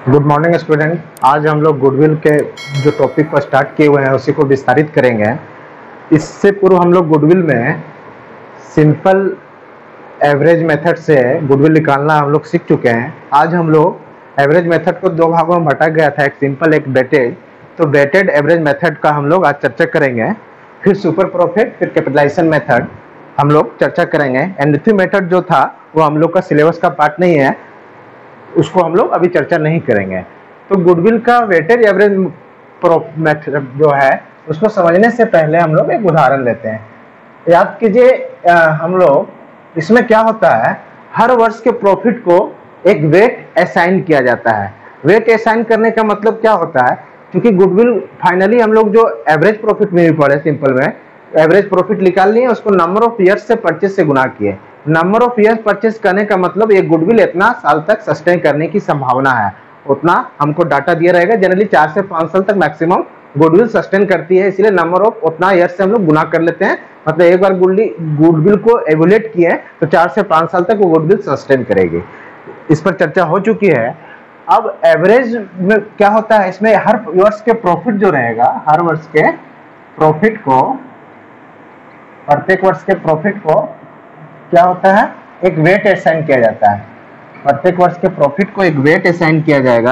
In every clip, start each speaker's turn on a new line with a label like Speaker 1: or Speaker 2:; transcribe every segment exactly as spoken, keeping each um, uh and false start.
Speaker 1: Good morning student. आज हम लोग गुडविल के जो टॉपिक को स्टार्ट किए हुए हैं उसी को विस्तारित करेंगे। इससे पूर्व हम लोग गुडविल में सिंपल एवरेज मेथड से गुडविल निकालना हम लोग सीख चुके हैं। आज हम लोग एवरेज मेथड को दो भागों में बांटा गया था, एक सिंपल एक वेटेड। तो वेटेड एवरेज मेथड का हम लोग आज चर्चा करेंगे, फिर सुपर प्रॉफिट, फिर कैपिटलाइजेशन मेथड हम लोग चर्चा करेंगे। एंड मेथड जो था वो हम लोग का सिलेबस का पार्ट नहीं है, उसको हम लोग अभी चर्चा नहीं करेंगे। तो गुडविल का वेटेड एवरेज मेथड जो है उसको समझने से पहले हम लोग एक उदाहरण लेते हैं। याद कीजिए, हम लोग इसमें क्या होता है, हर वर्ष के प्रॉफिट को एक वेट असाइन किया जाता है। वेट असाइन करने का मतलब क्या होता है, क्योंकि गुडविल फाइनली हम लोग जो एवरेज प्रॉफिट में भी पढ़े, सिंपल में एवरेज प्रॉफिट निकाल लिए, उसको नंबर ऑफ ईयर्स से परचेज से गुना किए। नंबर ऑफ ईयर्स परचेज करने का मतलब ये गुडविल इतना साल तक सस्टेन करने की संभावना है, उतना हमको डाटा दिया रहेगा। जनरली चार से पांच साल तक मैक्सिमम गुडविल सस्टेन करती है, इसलिए नंबर ऑफ उतना ईयर्स से हम लोग गुना कर लेते हैं। मतलब एक बार गुडविल को एवोल्यूट किए तो चार से पांच साल तक वो गुडविल सस्टेन करेगी। इस पर चर्चा हो चुकी है। अब एवरेज में क्या होता है, इसमें हर वर्ष के प्रॉफिट जो रहेगा, हर वर्ष के प्रॉफिट को, प्रत्येक वर्ष के प्रॉफिट को क्या होता है, एक वेट असाइन किया जाता है। प्रत्येक वर्ष के प्रॉफिट को एक वेट असाइन किया जाएगा,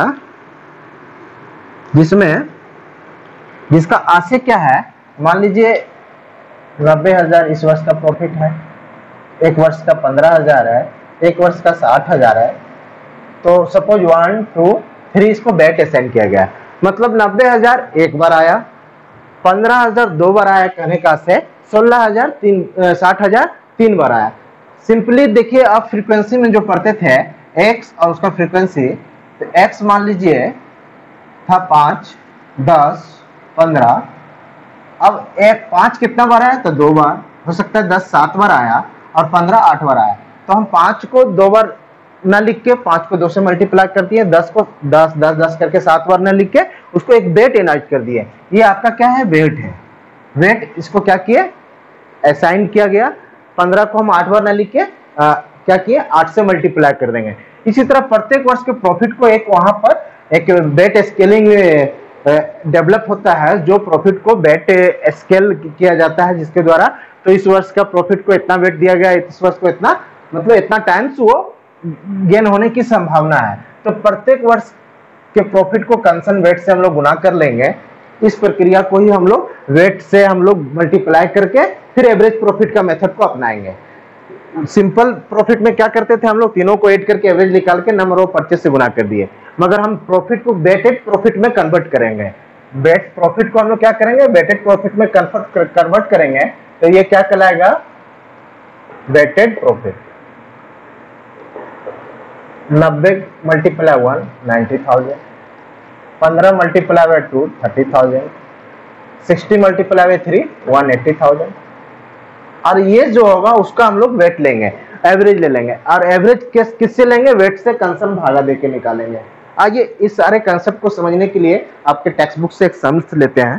Speaker 1: जिसमें जिसका आशय क्या है, मान लीजिए नब्बे हजार इस वर्ष का प्रॉफिट है, एक वर्ष का पंद्रह हजार है, एक वर्ष का साठ हजार है। तो सपोज वन टू थ्री इसको वेट असाइन किया गया, मतलब नब्बे हजार एक बार आया, पंद्रह हजार दो बार आया, कहने का से सोलह हजार तीन साठ हजार तीन बार आया। सिंपली देखिए, अब फ्रीक्वेंसी में जो पढ़ते थे x और उसका फ्रीक्वेंसी, तो x मान लीजिए था पांच, दस, पंद्रह। अब एक पांच कितना बार आया, तो दो बार हो सकता है, दस सात बार आया और पंद्रह आठ बार आया। तो हम पांच को दो बार न लिख के पांच को दो से मल्टीप्लाई कर दिए, दस को दस दस दस करके सात बार न लिख के उसको एक वेट इनाइट कर दिए। ये आपका क्या है, वेट है। वेट इसको क्या किए, असाइन किया गया। पंद्रह को हम आठ बार न लिख के आ, क्या किए, आठ से मल्टीप्लाई कर देंगे। इसी तरह प्रत्येक वर्ष के प्रॉफिट को एक वहां पर एक वेट स्केलिंग डेवलप होता है, जो प्रॉफिट को वेट स्केल किया जाता है, जिसके द्वारा तो इस वर्ष का प्रॉफिट को इतना वेट दिया गया, इस वर्ष को इतना, मतलब इतना टाइम्स वो गेन होने की संभावना है। तो प्रत्येक वर्ष के प्रॉफिट को कंसन वेट से हम लोग गुना कर लेंगे। इस प्रक्रिया को ही हम लोग वेट से हम लोग मल्टीप्लाई करके फिर एवरेज प्रॉफिट का मेथड को अपनाएंगे। सिंपल प्रॉफिट में क्या करते थे हम लोग, तीनों को ऐड करके एवरेज निकाल के नंबर ऑफ परचेज से गुना कर दिए। मगर हम प्रॉफिट को वेटेड प्रॉफिट में कन्वर्ट करेंगे। वेट प्रॉफिट को हम लोग क्या करेंगे, वेटेड प्रॉफिट में कन्वर्ट कन्वर्ट करेंगे। तो ये क्या कहलाएगा, वेटेड प्रॉफिट। नब्बे मल्टीप्लाई वन, नाइन्टी थाउजेंड। पंद्रह multiply by two, thirty thousand. Sixty multiply by three, one eighty thousand. और ये जो होगा उसका हम लोग वेट लेंगे, एवरेज ले लेंगे। और एवरेज किस किससे लेंगे, वेट से कंसम भागा देके निकालेंगे। आगे इस सारे कंसेप्ट को समझने के लिए आपके टेक्स्ट बुक से एक सम्स लेते हैं।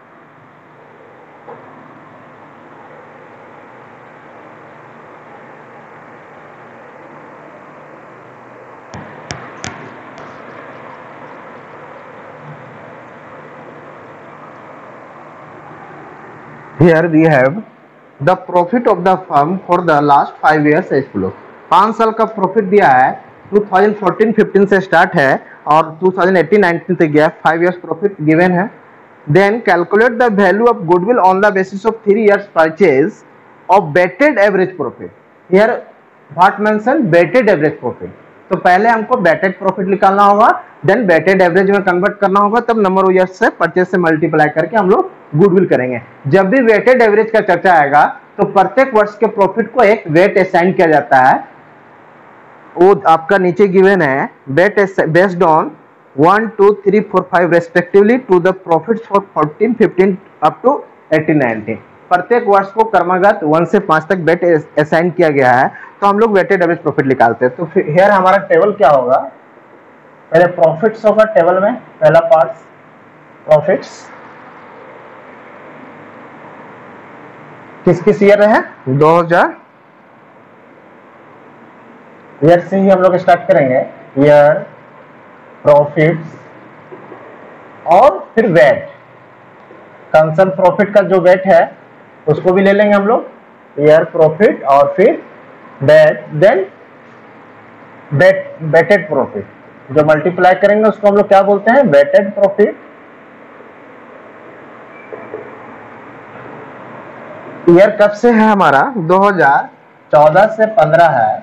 Speaker 1: Here we have the profit of the firm for the last five years as follow। पांच साल का प्रॉफिट दिया है, दो हज़ार चौदह पंद्रह से स्टार्ट है और दो हज़ार अठारह उन्नीस तक गया। फाइव इयर्स प्रॉफिट गिवन है। Then calculate the value of goodwill on the basis of three years purchase of weighted average profit. Here what mention, weighted average profit. तो पहले हमको वेटेड प्रॉफिट निकालना होगा, देन वेटेड एवरेज में convert करना होगा, तब नंबर ऑफ ईयर्स से परचेज से मल्टीप्लाई करके हम लोग गुडविल करेंगे। जब भी वेटेड एवरेज का चर्चा आएगा तो प्रत्येक वर्ष के प्रॉफिट को एक वेट असाइन किया जाता है। वो आपका नीचे गिवन है, weight based on one two three four five respectively to the profits for fourteen fifteen up to eighteen nineteen. प्रत्येक वर्ष को क्रमागत वन से पांच तक वेट असाइन किया गया है, तो हम लोग वेटेड एवरेज प्रॉफिट निकालते हैं। तो फिर हियर हमारा टेबल क्या होगा, पहले प्रॉफिट्स होगा टेबल में, पहला पार्ट प्रॉफिट्स किस किस ईयर है, दो हज़ार ईयर से ही हम लोग स्टार्ट करेंगे। ईयर प्रॉफिट्स और फिर वेट, कंसर्न प्रॉफिट का जो वेट है उसको भी ले लेंगे हम लोग, ईयर प्रॉफिट और फिर weight, then weight weighted profit, जो मल्टीप्लाई करेंगे उसको हम लोग क्या बोलते हैं, वेटेड प्रॉफिट। ईयर कब से है हमारा, दो हज़ार चौदह से पंद्रह है,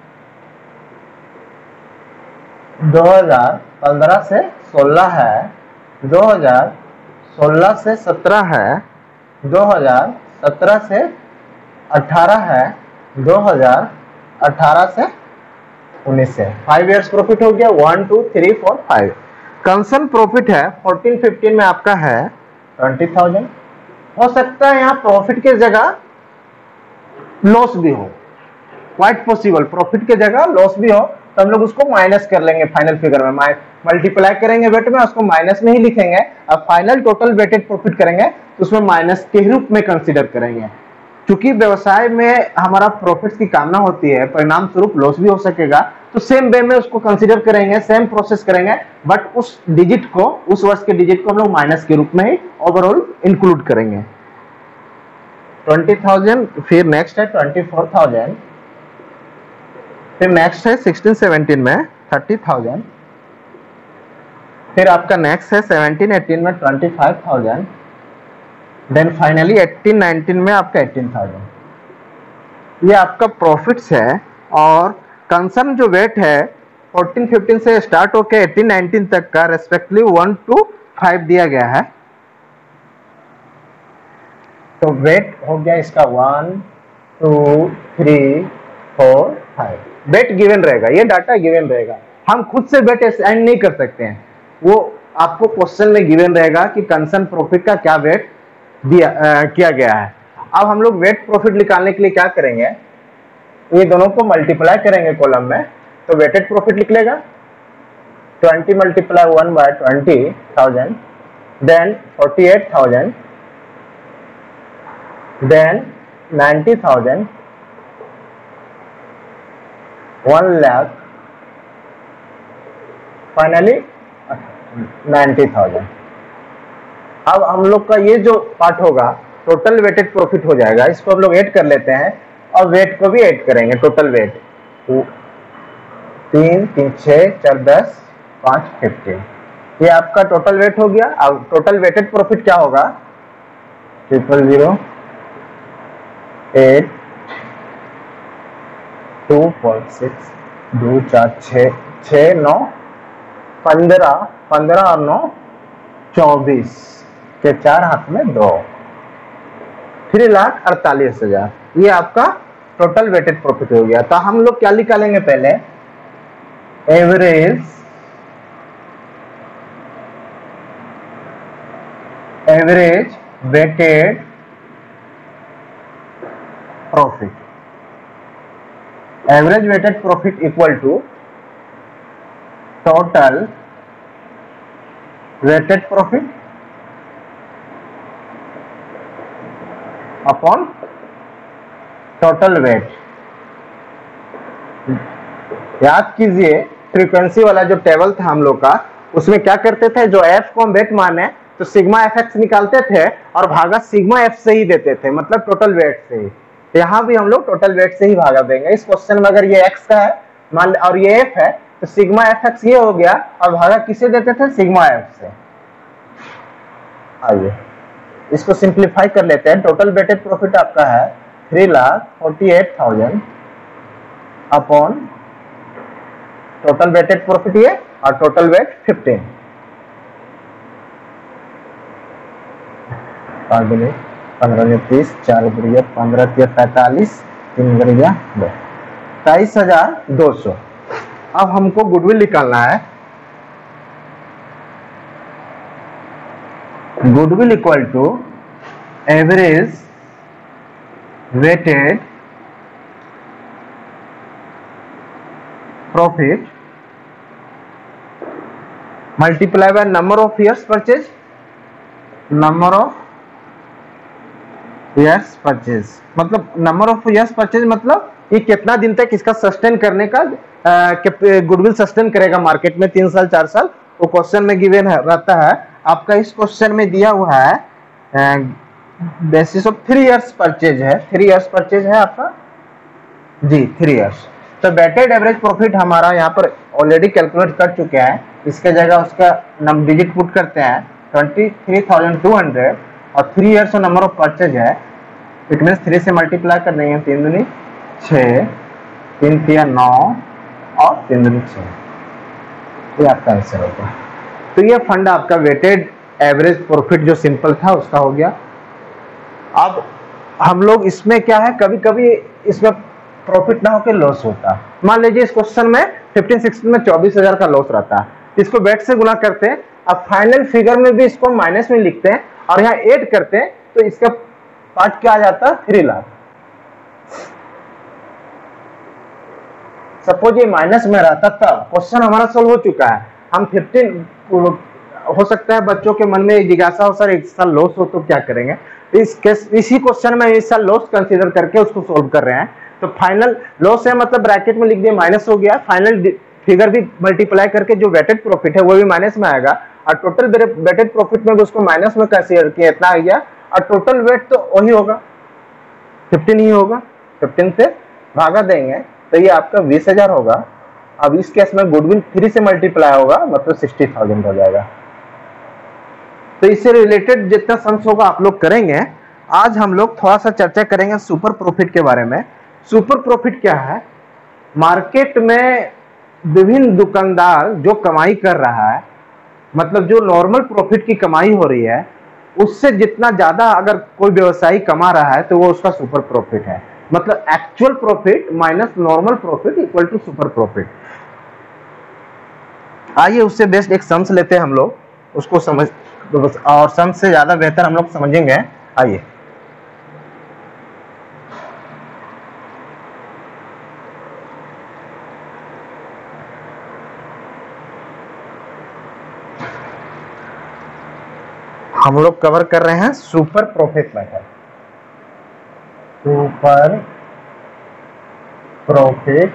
Speaker 1: दो हज़ार पंद्रह से सोलह है, दो हज़ार सोलह से सत्रह है, दो हज़ार सत्रह से अठारह है, दो हज़ार अठारह से उन्नीस है। फाइव इयर्स प्रॉफिट हो गया, one two three four five. Concern profit है फोर्टीन फिफ्टीन में आपका है ट्वेंटी थाउजेंड। हो सकता है यहाँ प्रॉफिट के जगह लॉस भी हो, क्वाइट पॉसिबल प्रॉफिट के जगह लॉस भी हो, तो हम लोग उसको माइनस कर लेंगे फाइनल फिगर में, मल्टीप्लाई करेंगे वेट में, उसको माइनस में ही लिखेंगे। अब फाइनल टोटल वेटेड प्रॉफिट करेंगे तो उसमें माइनस के रूप में कंसीडर करेंगे, क्योंकि व्यवसाय में हमारा प्रॉफिट्स की कामना होती है, परिणाम स्वरूप लॉस भी हो सकेगा, तो सेम वे में उसको कंसीडर करेंगे, सेम प्रोसेस करेंगे, बट उस डिजिट को, उस वर्ष के डिजिट को हम लोग माइनस के रूप में ही ओवरऑल इंक्लूड करेंगे। ट्वेंटी थाउजेंड, फिर नेक्स्ट है ट्वेंटी फोर थाउजेंड, फिर नेक्स्ट है सिक्सटीन सेवनटीन में थर्टी थाउजेंड, फिर आपका नेक्स्ट है सेवनटीन एटीन में twenty five thousand, then finally eighteen nineteen में आपका एटीन थाउजेंड। ये आपका प्रॉफिट्स है। और कंसर्न जो वेट है फोर्टीन फिफ्टीन से स्टार्ट होकर एटीन नाइनटीन तक का रेस्पेक्टिवली वन टू फाइव दिया गया है, तो वेट हो गया इसका one two three four five, weight given रहेगा, ये डाटा गिवन रहेगा, हम खुद से वेट असाइन नहीं कर सकते हैं, वो आपको क्वेश्चन में गिवन रहेगा कि कंसर्न प्रॉफिट का क्या वेट दिया आ, किया गया है। अब हम लोग वेट प्रॉफिट निकालने के लिए क्या करेंगे, ये दोनों को मल्टीप्लाई करेंगे कॉलम में, तो वेटेड प्रॉफिट निकलेगा twenty multiply one by twenty thousand, then forty eight thousand, then ninety thousand, one lakh, finally ninety thousand. अब हम लोग का ये जो पार्ट होगा टोटल वेटेड प्रॉफिट हो जाएगा, इसको हम लोग ऐड कर लेते हैं और वेट को भी ऐड करेंगे, टोटल वेट तीन तीन छः चार दस पाँच फिफ्टीन, ये आपका टोटल वेट हो गया। अब टोटल वेटेड प्रॉफिट क्या होगा, triple zero eight two four six दो चार छः छः नौ पंद्रह, पंद्रह और नौ चौबीस के चार हाथ में दो, थ्री लाख अड़तालीस हजार, ये आपका टोटल वेटेड प्रॉफिट हो गया। तो हम लोग क्या निकालेंगे, पहले average average weighted profit, average weighted profit equal to total weighted profit upon total weight. याद कीजिए फ्रीक्वेंसी वाला जो टेबल था हम लोग का, उसमें क्या करते थे, जो एफ को हम वेट माने तो सिग्मा एफ एक्स निकालते थे और भागा सिग्मा एफ से ही देते थे, मतलब टोटल वेट से ही। यहाँ भी हम लोग टोटल वेट से ही भागा देंगे। इस क्वेश्चन में अगर ये एक्स का है मान और ये एफ है तो सिग्मा एफ एक्स ये हो गया और भागा किसे देते थे, सिग्मा एफ से। आइए इसको सिंप्लीफाई कर लेते हैं। टोटल वेटेड प्रॉफिट आपका है three lakh forty eight thousand upon total weighted profit ये और टोटल वेट फिफ्टीन, पंद्रह तीस, चार गुड़िया पंद्रह तिया पैंतालीस, तीन गुड़िया दो, तेईस हजार दो सौ। अब हमको गुडविल निकालना है। Goodwill equal to average weighted profit multiply by number of years purchase, number of years purchase मतलब नंबर ऑफ ईयर्स परचेज मतलब ये कितना दिन तक इसका सस्टेन करने का गुडविल सस्टेन करेगा मार्केट में, तीन साल चार साल, वो क्वेश्चन में गिवन रहता है। आपका इस क्वेश्चन में दिया हुआ है basis of three years purchase है, थ्री इयर्स परचेज है आपका जी, थ्री इयर्स। तो वेटेड एवरेज प्रॉफिट हमारा यहाँ पर ऑलरेडी कैलकुलेट कर चुके हैं, इसके जगह उसका नंबर डिजिट पुट करते हैं twenty three thousand two hundred और थ्री इयर्स और नंबर ऑफ परचेज है, इट मीन्स थ्री से मल्टीप्लाई कर देंगे, तीन दूनी छः, तीन तिया नौ और तीन दूनी छः, ये आपका आंसर होगा। तो ये फंड आपका वेटेड एवरेज प्रॉफिट जो सिंपल था उसका हो गया। अब हम लोग इसमें क्या है, कभी कभी इसमें प्रॉफिट ना होकर लॉस होता है। मान लीजिए इस क्वेश्चन में फिफ्टीन सिक्सटीन में चौबीस हजार का लॉस रहता है, इसको वेट से गुना करते हैं, अब फाइनल फिगर में भी इसको माइनस में लिखते हैं और यहाँ ऐड करते हैं, तो इसका पार्ट क्या आ जाता है, थ्री लाख। सपोज ये माइनस में रहता तब क्वेश्चन हमारा सोल्व हो चुका है, हम फिफ्टीन, हो सकता है बच्चों के मन में जिज्ञासा हो सर एक साल लॉस हो तो क्या करेंगे, इस केस इसी क्वेश्चन में इस साल लॉस कंसीडर करके उसको सोल्व कर रहे हैं। तो फाइनल लॉस है मतलब ब्रैकेट में लिख दिए माइनस हो गया, फाइनल फिगर भी मल्टीप्लाई करके जो वेटेड प्रॉफिट है वो भी माइनस में आएगा और टोटल वेटेड प्रॉफिट में भी उसको माइनस में कंसीडर किया, इतना आ गया और टोटल वेट तो वही होगा, फिफ्टीन ही होगा, फिफ्टीन से भागा देंगे तो ये आपका बीस हजार होगा। अब इस केस में गुडविल थ्री से मल्टीप्लाई होगा मतलब सिक्सटी थाउजेंड हो जाएगा। तो इससे रिलेटेड जितना सम्स होगा आप लोग करेंगे। आज हम लोग थोड़ा सा चर्चा करेंगे सुपर प्रॉफिट के बारे में। सुपर प्रॉफिट क्या है, मार्केट में विभिन्न दुकानदार जो कमाई कर रहा है, मतलब जो नॉर्मल प्रॉफिट की कमाई हो रही है उससे जितना ज्यादा अगर कोई व्यवसायी कमा रहा है तो वो उसका सुपर प्रॉफिट है। मतलब actual profit minus normal profit equal to super profit. आइए उससे बेस्ट एक सम्स लेते हैं हम लोग, उसको समझ, और सम्स से ज्यादा बेहतर हम लोग समझेंगे। आइए हम लोग कवर कर रहे हैं super profit method. Super profit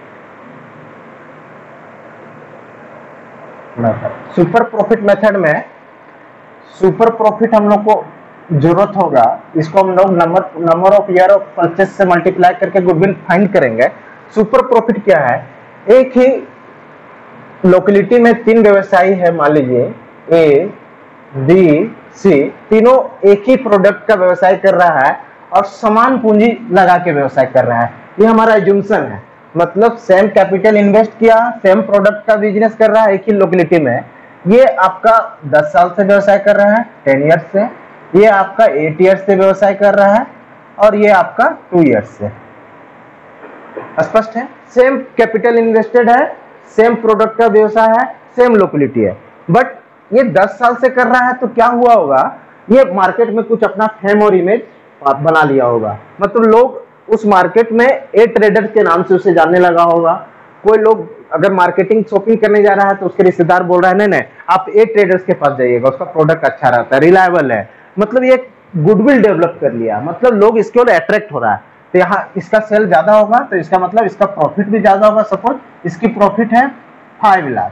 Speaker 1: method. Super profit method में सुपर प्रॉफिट हम लोग को जरूरत होगा, इसको हम लोग number number of year of purchase से मल्टीप्लाई करके गुडविल फाइंड करेंगे। सुपर प्रॉफिट क्या है, एक ही लोकेलिटी में तीन व्यवसायी है, मान लीजिए ए बी सी, तीनों एक ही प्रोडक्ट का व्यवसाय कर रहा है और समान पूंजी लगा के व्यवसाय कर रहा है, ये हमारा एज्यूम्पशन है। मतलब सेम कैपिटल इन्वेस्ट किया, सेम प्रोडक्ट का बिजनेस कर रहा है एक ही लोकेलिटी में। ये आपका दस साल से व्यवसाय कर रहा है, टेन ईयर्स से, ये आपका एट ईयर्स से व्यवसाय कर रहा है और ये आपका टू ईयर्स से। स्पष्ट है, सेम कैपिटल इन्वेस्टेड है, सेम प्रोडक्ट का व्यवसाय है, सेम लोकेलिटी है। बट ये दस साल से कर रहा है तो क्या हुआ होगा, ये मार्केट में कुछ अपना फेम और इमेज बना लिया होगा। मतलब लोग उस मार्केट में ए ट्रेडर के नाम से उसे जानने लगा होगा। कोई लोग अगर मार्केटिंग शॉपिंग करने जा रहा है तो उसके रिश्तेदार बोल रहा है नहीं नहीं आप ए ट्रेडर्स के पास जाइएगा, उसका प्रोडक्ट अच्छा रहता है, रिलायबल है। मतलब ये गुडविल डेवलप कर लिया, मतलब लोग इसके ओर अट्रैक्ट हो रहा है। तो यहाँ इसका सेल ज्यादा होगा तो इसका मतलब इसका प्रॉफिट भी ज्यादा होगा। सपोज इसकी प्रॉफिट है फाइव लाख,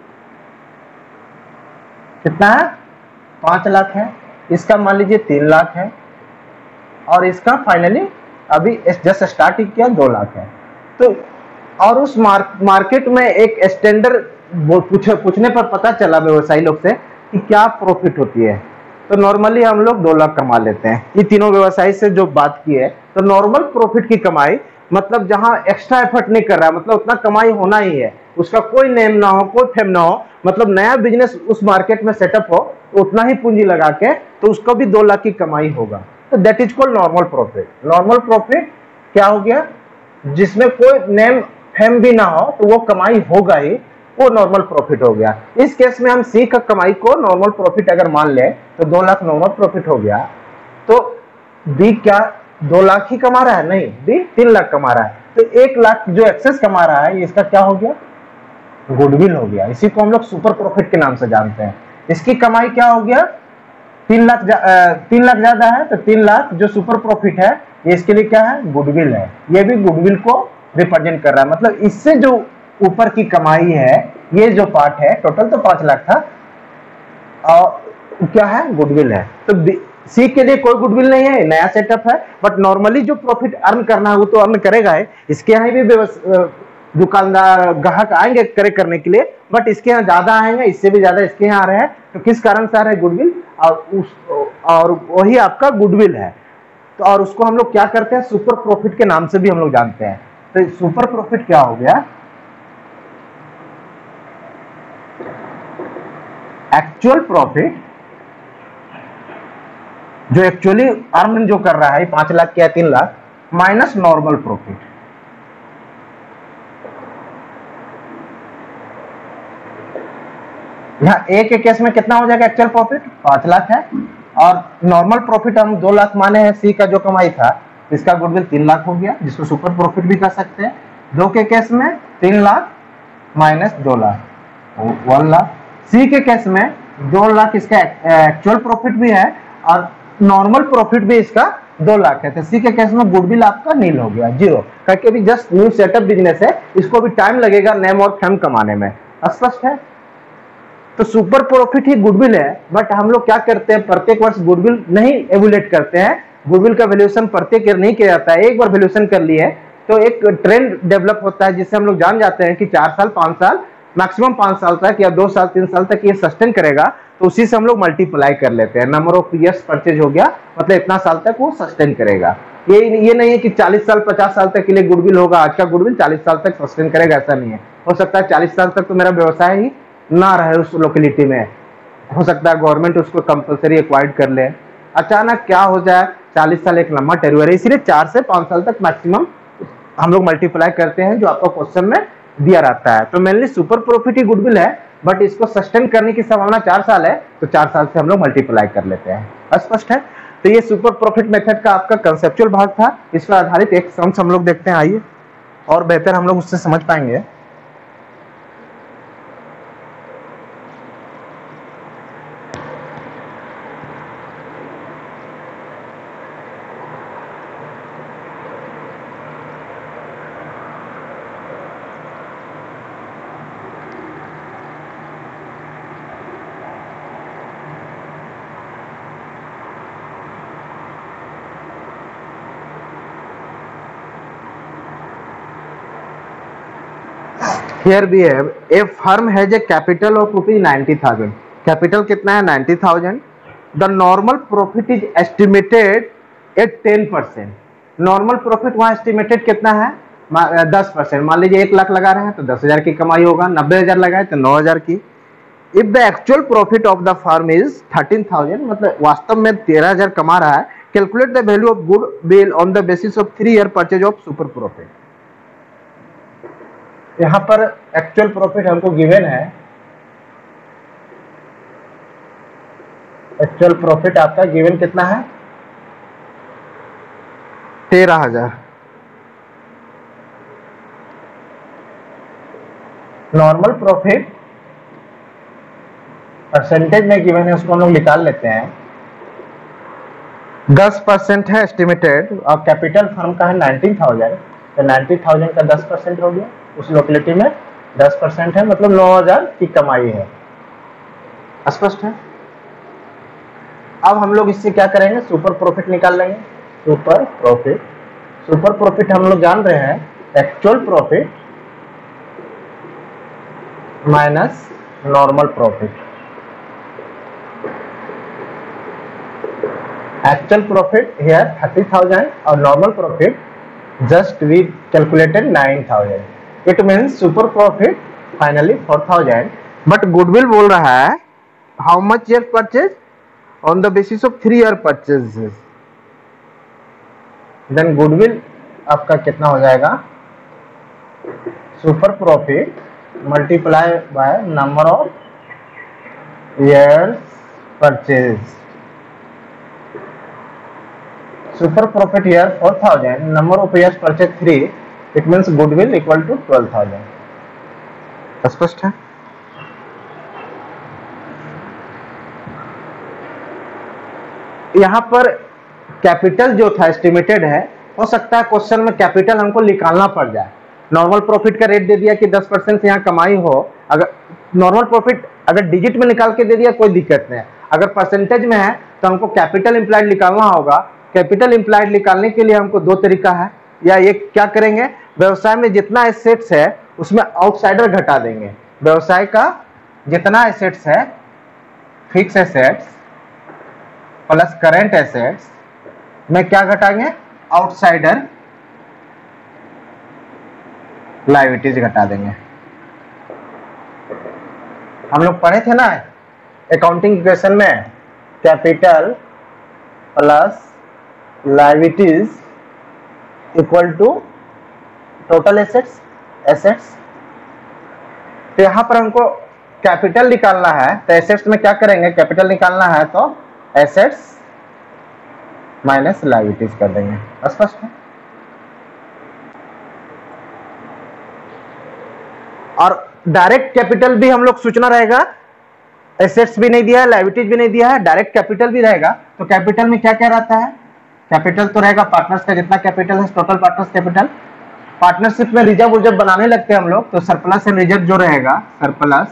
Speaker 1: कितना है, पांच लाख है, इसका मान लीजिए तीन लाख है और इसका फाइनली अभी जस्ट स्टार्ट किया दो लाख है। तो और उस मार्क, मार्केट में एक स्टैंडर्ड पूछ, पूछने पर पता चला व्यवसायी लोग से कि क्या प्रॉफिट होती है, तो नॉर्मली हम लोग दो लाख कमा लेते हैं। ये तीनों व्यवसायी से जो बात की है, तो नॉर्मल प्रॉफिट की कमाई मतलब जहां एक्स्ट्रा एफर्ट नहीं कर रहा है, मतलब उतना कमाई होना ही है, उसका कोई नेम ना हो, कोई फेम ना हो, मतलब नया बिजनेस उस मार्केट में सेटअप हो तो उतना ही पूंजी लगा के तो उसको भी दो लाख की कमाई होगा। तो that is called normal profit. Normal profit क्या हो गया, जिसमें कोई नेम फेम भी ना हो तो वो कमाई होगा ही, वो नॉर्मल प्रॉफिट हो गया। इस केस में हम सी का कमाई को नॉर्मल प्रॉफिट अगर मान ले तो दो लाख नॉर्मल प्रॉफिट हो गया। तो बी क्या दो लाख ही कमा रहा है, नहीं, बी तीन लाख कमा रहा है। तो एक लाख जो एक्सेस कमा रहा है इसका क्या हो गया, गुडविल हो गया। इसी को हम लोग सुपर प्रॉफिट के नाम से जानते हैं। इसकी कमाई क्या हो गया, तीन लाख तीन लाख ज्यादा है तो तीन लाख जो सुपर प्रॉफिट है ये इसके लिए क्या है, गुडविल है। ये भी गुडविल को रिप्रेजेंट कर रहा है, मतलब इससे जो ऊपर की कमाई है, ये जो पार्ट है, टोटल तो पांच लाख था और क्या है, गुडविल है। तो सी के लिए कोई गुडविल नहीं है, नया सेटअप है, बट नॉर्मली जो प्रॉफिट अर्न करना है वो तो अर्न करेगा है। इसके यहाँ भी दुकानदार ग्राहक आएंगे करे करने के लिए, बट इसके यहाँ ज्यादा आएंगे, इससे भी ज्यादा इसके यहाँ आ रहे हैं। तो किस कारण से आ रहा है, गुडविल, और उस और वही आपका गुडविल है। तो और उसको हम लोग क्या करते हैं, सुपर प्रॉफिट के नाम से भी हम लोग जानते हैं। तो सुपर प्रॉफिट क्या हो गया, एक्चुअल प्रॉफिट जो एक्चुअली अर्न जो कर रहा है पांच लाख या तीन लाख माइनस नॉर्मल प्रॉफिट। यहाँ ए के केस में कितना हो जाएगा, एक्चुअल प्रॉफिट पांच लाख है और नॉर्मल प्रॉफिट हम दो लाख माने हैं। सी का जो कमाई था इसका गुडविल तीन लाख हो गया, जिसको सुपर प्रॉफिट भी कर सकते हैं। दो के केस में तीन लाख माइनस दो लाख वन लाख। सी के केस में दो लाख इसका एक्चुअल प्रॉफिट भी है और नॉर्मल प्रॉफिट भी इसका दो लाख है। तो सी के केस में गुडविल आपका नील हो गया, जीरो, क्योंकि अभी जस्ट न्यू सेटअप बिजनेस है, इसको भी टाइम लगेगा नेम और फेम कमाने में। स्पष्ट है। तो सुपर प्रॉफिट ही गुडविल है, बट हम लोग क्या करते हैं, प्रत्येक वर्ष गुडविल नहीं एवुलेट करते हैं। गुडविल का वैल्यूएशन प्रत्येक ईयर नहीं किया जाता है। एक बार वैल्यूएशन कर लिए तो एक ट्रेंड डेवलप होता है, जिससे हम लोग जान जाते हैं कि चार साल पांच साल मैक्सिमम पांच साल तक या दो साल तीन साल तक ये सस्टेन करेगा। तो उसी से हम लोग मल्टीप्लाई कर लेते हैं, नंबर ऑफ ईयर्स परचेज हो गया, मतलब इतना साल तक वो सस्टेन करेगा। ये ये नहीं है कि चालीस साल पचास साल तक के लिए गुडविल होगा, आज का गुडविल चालीस साल तक सस्टेन करेगा, ऐसा नहीं है। हो सकता है चालीस साल तक तो मेरा व्यवसाय ही ना रहे उस लोकेलिटी में, हो सकता है गवर्नमेंट उसको कंपलसरी एक्वायर्ड कर ले, अचानक क्या हो जाए, चालीस साल एक लंबा टेन्योर है, इसलिए चार से पांच साल तक मैक्सिमम हम लोग मल्टीप्लाई करते हैं, जो आपका क्वेश्चन में दिया रहता है। तो मेनली सुपर प्रॉफिट ही गुडविल है, बट इसको सस्टेन करने की संभावना चार साल है, तो चार साल से हम लोग मल्टीप्लाई कर लेते हैं। स्पष्ट है। तो ये सुपर प्रॉफिट मेथड का आपका कंसेप्चुअल भाग था। इस पर आधारित एक सम्स हम लोग देखते हैं, आइए, और बेहतर हम लोग उससे समझ पाएंगे। Here we have a firm has a capital of rupees ninety thousand. Capital कितना है, ninety thousand. The normal profit is estimated at ten percent. Normal profit वहाँ estimated कितना है, दस परसेंट। मान लीजिए एक लाख लगा रहे हैं तो दस हजार की कमाई होगा, नब्बे हजार लगाए तो नौ हजार की। If the actual profit of the firm is thirteen thousand, मतलब वास्तव में तेरह हजार कमा रहा है, calculate the value of goodwill on the basis of three year purchase of super profit. यहां पर एक्चुअल प्रॉफिट हमको गिवन है, एक्चुअल प्रॉफिट आपका गिवन कितना है, तेरह हजार। नॉर्मल प्रॉफिट परसेंटेज में गिवन है, उसको हम लोग निकाल लेते हैं। दस परसेंट है एस्टिमेटेड और कैपिटल फर्म का है नाइनटीन थाउजेंड, तो नाइनटी थाउजेंड का दस परसेंट हो गया, उस लोकेलिटी में दस परसेंट है, मतलब नौ हजार की कमाई है। स्पष्ट है। अब हम लोग इससे क्या करेंगे, सुपर प्रॉफिट निकाल लेंगे। सुपर प्रॉफिट, सुपर प्रॉफिट हम लोग जान रहे हैं actual profit minus normal profit. Actual profit here thirty thousand और normal profit just we calculated nine thousand. It means super profit finally four thousand, but goodwill बोल रहा है how much year purchase on the basis of three year purchases. Then goodwill आपका कितना हो जाएगा, super profit multiply by number of years purchase. Super profit here four thousand, number of years purchase three. It means goodwill equal to twelve thousand. स्पष्ट है। यहाँ पर capital जो था एस्टिमेटेड है हो सकता है क्वेश्चन में कैपिटल हमको निकालना पड़ जाए। नॉर्मल प्रॉफिट का रेट दे दिया कि दस परसेंट से यहाँ कमाई हो, अगर नॉर्मल प्रॉफिट अगर डिजिट में निकाल के दे दिया कोई दिक्कत नहीं है, अगर परसेंटेज में है तो हमको कैपिटल इंप्लाइड निकालना होगा। कैपिटल इंप्लाइड निकालने के लिए हमको दो तरीका है, या ये क्या करेंगे, व्यवसाय में जितना एसेट्स है उसमें आउटसाइडर घटा देंगे। व्यवसाय का जितना एसेट्स है, fix assets plus current assets में क्या घटाएंगे, आउटसाइडर लायबिलिटीज घटा देंगे। हम लोग पढ़े थे ना अकाउंटिंग इक्वेशन में, capital plus liabilities equal to total assets assets. तो यहां पर हमको कैपिटल निकालना है, तो एसेट्स में क्या करेंगे, कैपिटल निकालना है तो एसेट्स माइनस लायबिलिटीज कर देंगे। स्पष्ट है। और डायरेक्ट कैपिटल भी हम लोग सोचना रहेगा, एसेट्स भी नहीं दिया है, लायबिलिटीज भी नहीं दिया है, डायरेक्ट कैपिटल भी रहेगा। तो कैपिटल में क्या क्या रहता है, कैपिटल तो रहेगा पार्टनर्स का जितना कैपिटल है, टोटल पार्टनर्स कैपिटल। पार्टनरशिप में रिजर्व उजर्व बनाने लगते हैं हम लोग, तो सरप्लस एंड रिजर्व जो रहेगा, सरप्लस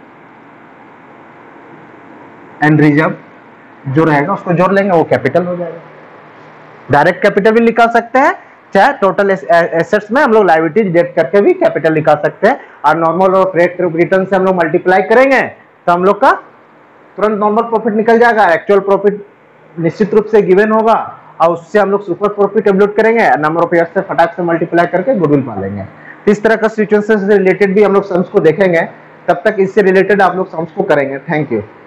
Speaker 1: एंड रिजर्व जो रहेगा उसको जोड़ लेंगे, वो कैपिटल हो जाएगा। डायरेक्ट कैपिटल भी निकाल सकते हैं, चाहे टोटल एसेट्स में हम लोग लायबिलिटीज डेट करके भी कैपिटल निकाल सकते हैं। और नॉर्मल और रेट रिटर्न से हम लोग मल्टीप्लाई करेंगे तो हम लोग का तुरंत नॉर्मल प्रॉफिट निकल जाएगा। एक्चुअल प्रॉफिट निश्चित रूप से गिवन होगा और उससे हम लोग सुपर प्रॉफिट एब्सोल्यूट करेंगे, नंबर ऑफ ईयर्स से फटाक से मल्टीप्लाई करके गुडविल पा लेंगे। इस तरह का सिचुएशन से रिलेटेड भी हम लोग सम्स को देखेंगे, तब तक इससे रिलेटेड आप लोग सम्स को करेंगे। Thank you.